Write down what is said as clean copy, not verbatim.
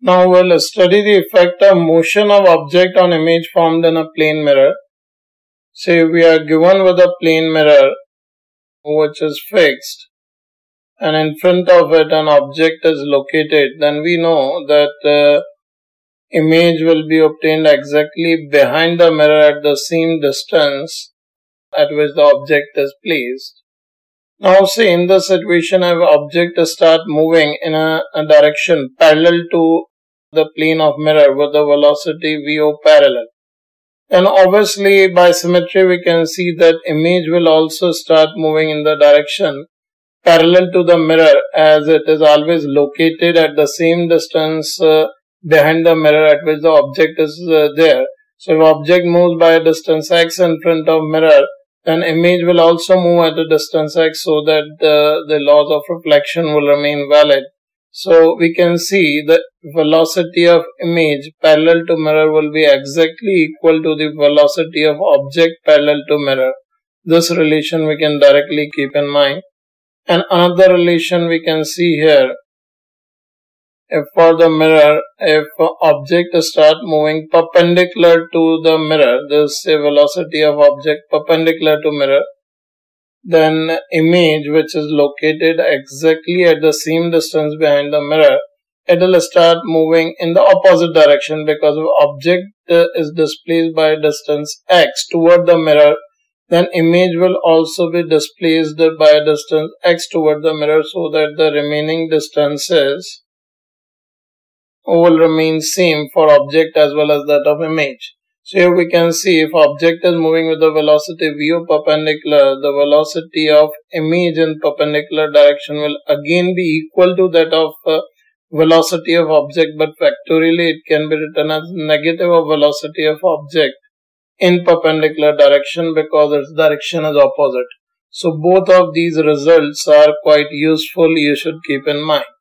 Now we'll study the effect of motion of object on image formed in a plane mirror. Say we are given with a plane mirror which is fixed and in front of it an object is located, then we know that image will be obtained exactly behind the mirror at the same distance at which the object is placed. Now say in this situation if object start moving in a direction parallel to the plane of mirror with the velocity VO parallel, then obviously by symmetry we can see that image will also start moving in the direction parallel to the mirror, as it is always located at the same distance behind the mirror at which the object is there. So if object moves by a distance x in front of mirror, then image will also move at a distance x, so that the laws of reflection will remain valid. So we can see the velocity of image parallel to mirror will be exactly equal to the velocity of object parallel to mirror. This relation we can directly keep in mind. And another relation we can see here, if for the mirror, if object start moving perpendicular to the mirror, this is a velocity of object perpendicular to mirror, then image which is located exactly at the same distance behind the mirror, it will start moving in the opposite direction, because if object is displaced by a distance x toward the mirror, then image will also be displaced by a distance x toward the mirror, so that the remaining distances will remain same for object as well as that of image. So here we can see if object is moving with the velocity VO perpendicular, the velocity of image in perpendicular direction will again be equal to that of velocity of object, but factorially it can be written as negative of velocity of object in perpendicular direction, because its direction is opposite. So both of these results are quite useful, you should keep in mind.